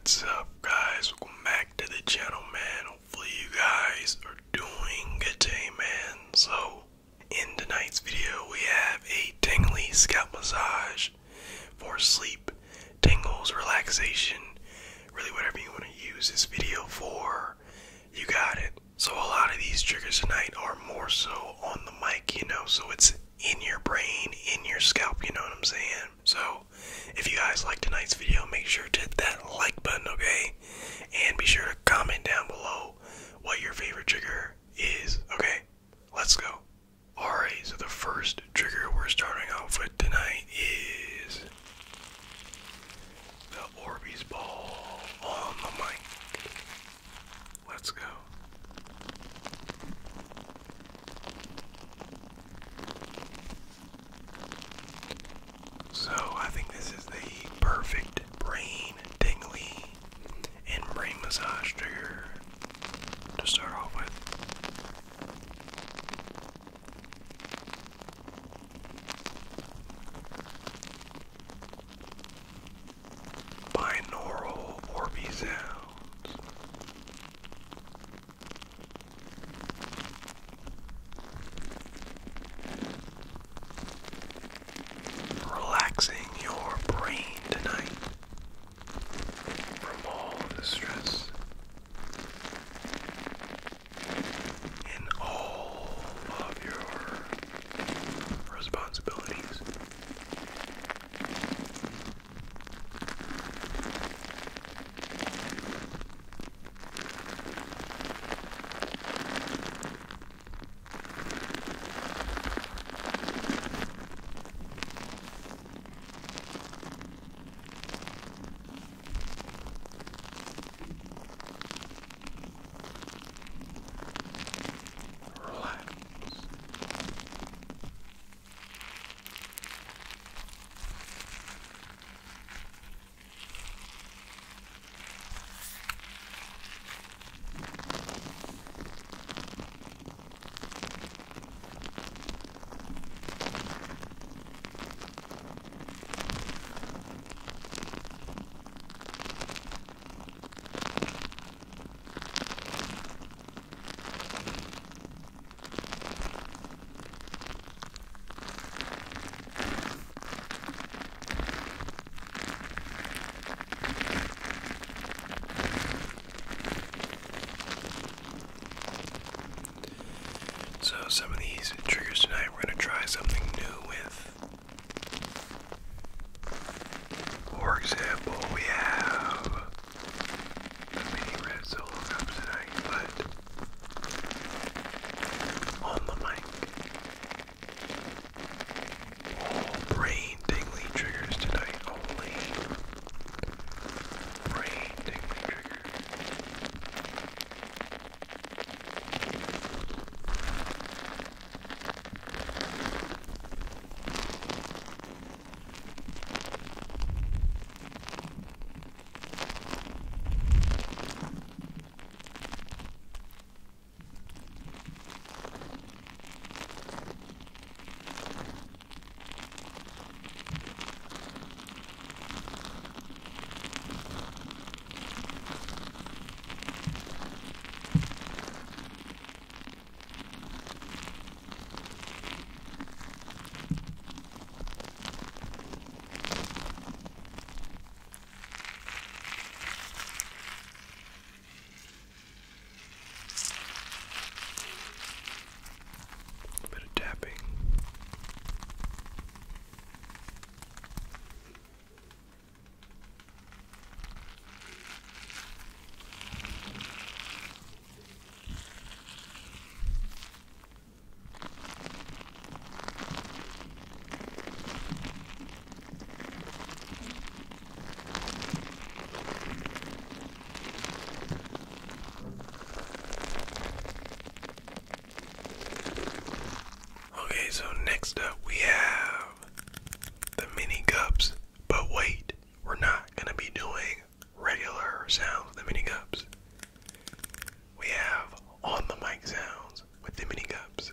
What's up, guys? Welcome back to the channel, man. Hopefully you guys are doing good today, man. So, in tonight's video, we have a tingly scalp massage for sleep, tingles, relaxation, really whatever you want to use this video for, you got it. So a lot of these triggers tonight are more so on the mic, so it's in your brain, in your scalp, you know what I'm saying? So, if you guys like tonight's video, make sure to hit that like button, okay? And be sure to comment down below what your favorite trigger is, okay? Let's go. Alright, so the first trigger we're starting off with tonight is the Orbeez ball on the mic. Let's go. So I think this is the perfect brain tingly and brain massage trigger to start off with. Binaural Orbeez sounds. Relaxing your brain tonight from all the stress and all of your responsibilities. Relax. So some of these triggers tonight, we're going to try something new with. For example, we have the mini red solo cups tonight, but on the mic. All brain tingly triggers tonight only. Brain tingly triggers. A bit of tapping. Okay, so next up we have the mini cups, but wait, we're not going to be doing regular sounds with the mini cups. We have on the mic sounds with the mini cups.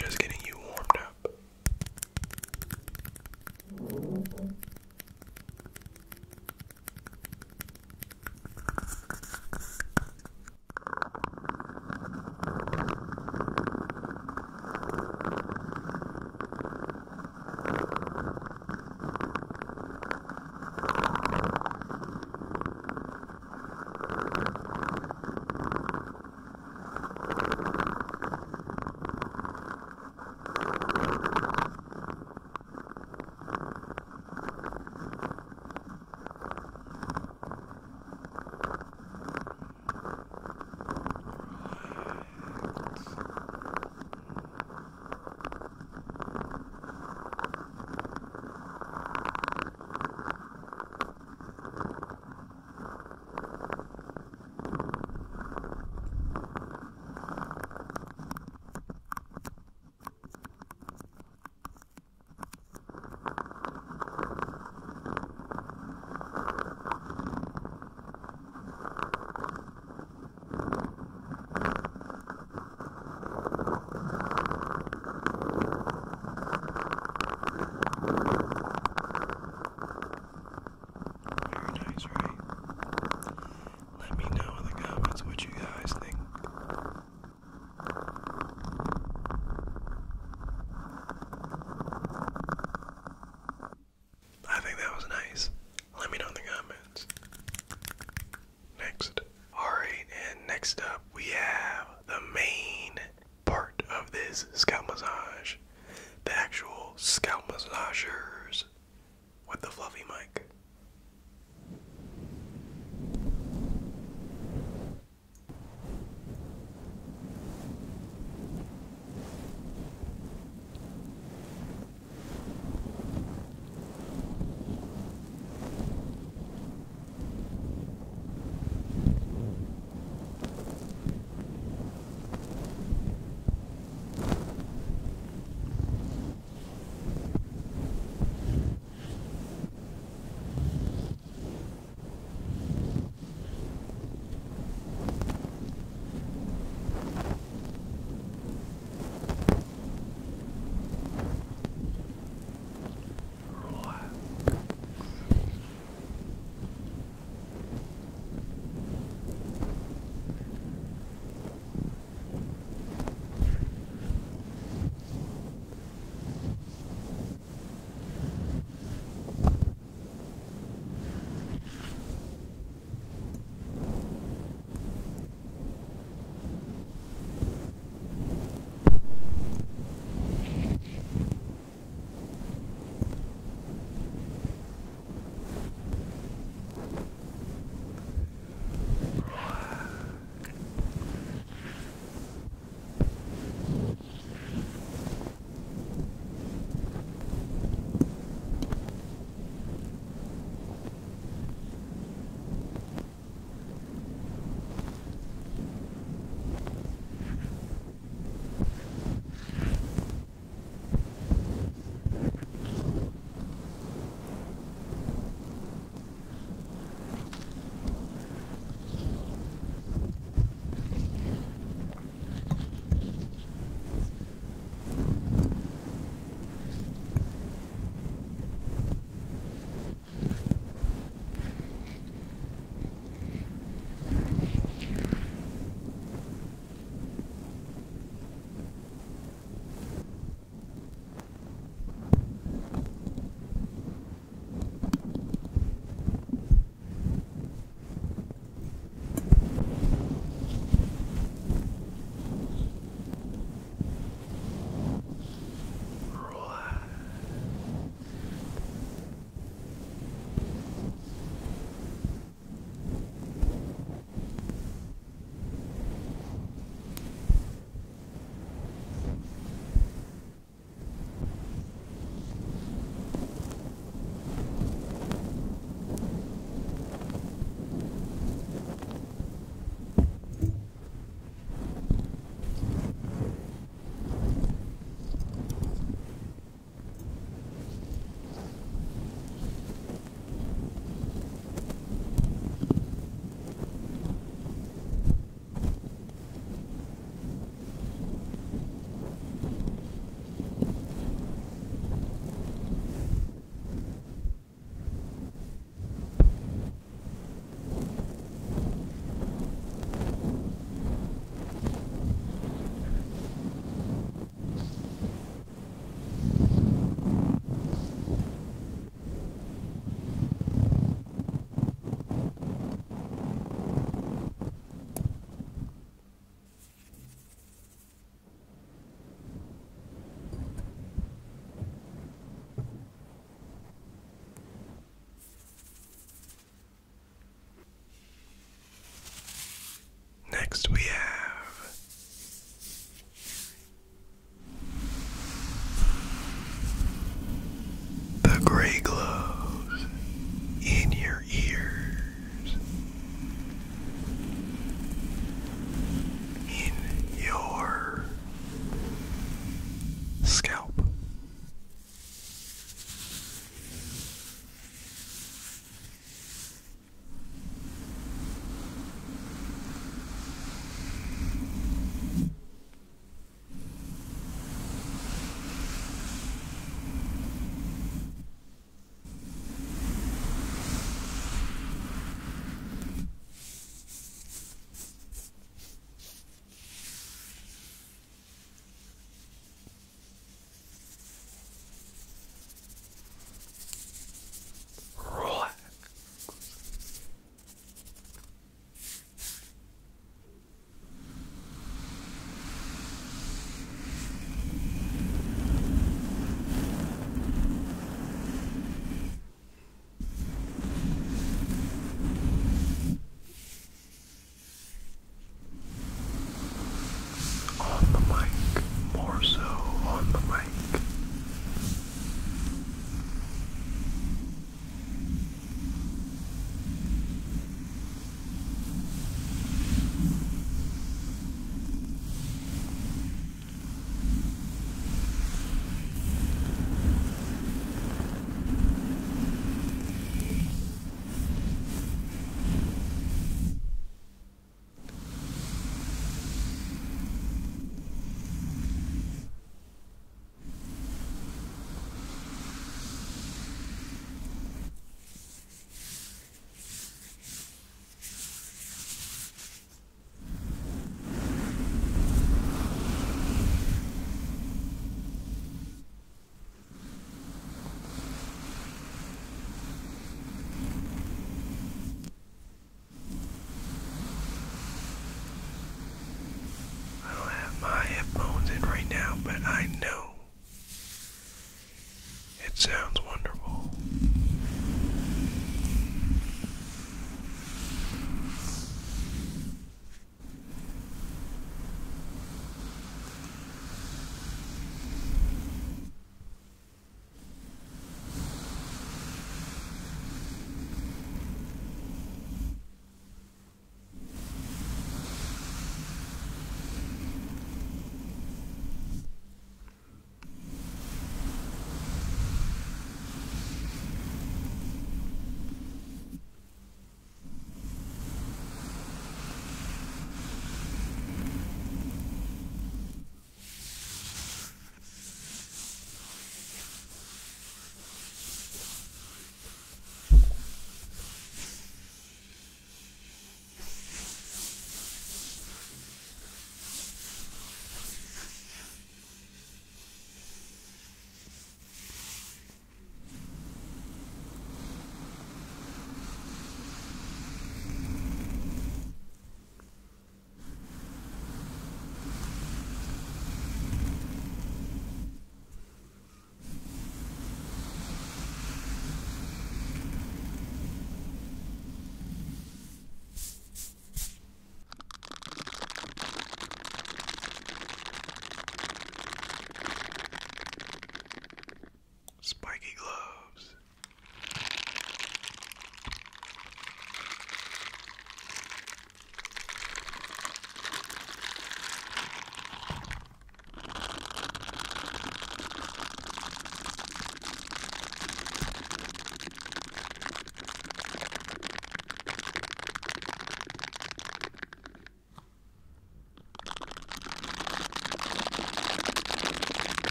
just getting you warmed up. Let me know in the comments what you guys think. I think that was nice. Let me know in the comments. Next. Alright, and next up we have the main part of this scalp massage. The actual scalp massagers with the fluffy mic. Next we have the gray glows in your ears, in your scalp. On the mic, more so on the mic. I don't have my headphones in right now, but I know it sounds wonderful.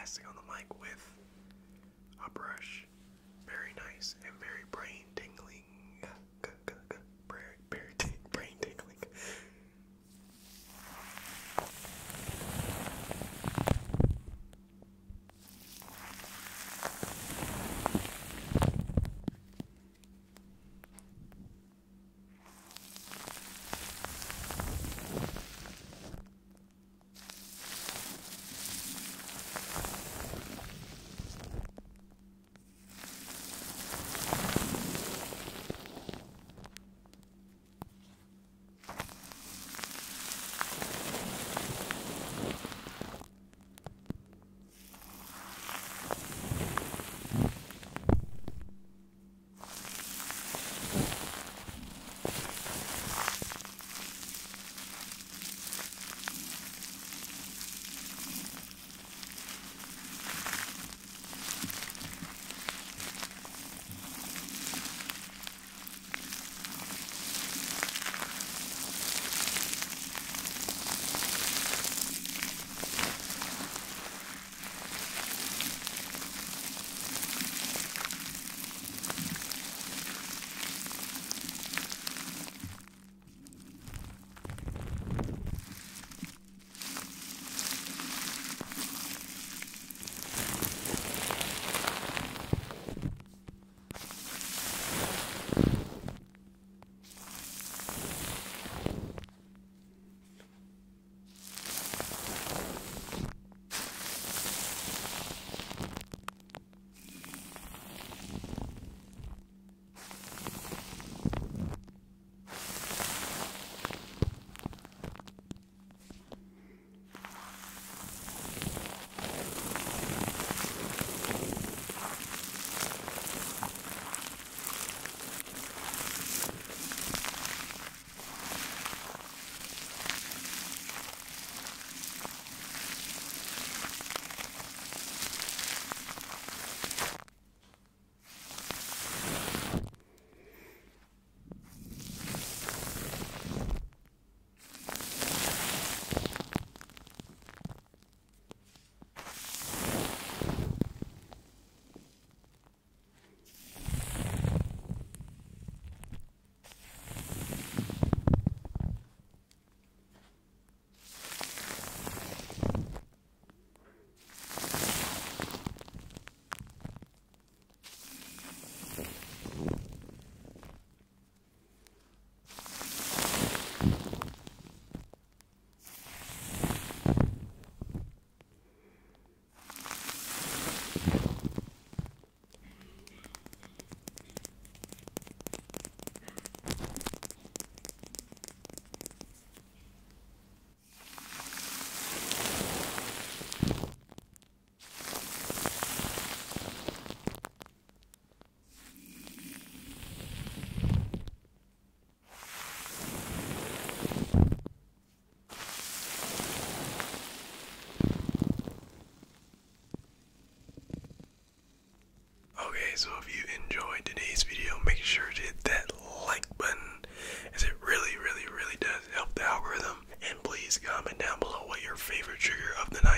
blasting on the mic with a brush. Very nice and very brain tingling. Brain tingling. So if you enjoyed today's video, make sure to hit that like button, as it really does help the algorithm. And please comment down below what your favorite trigger of the night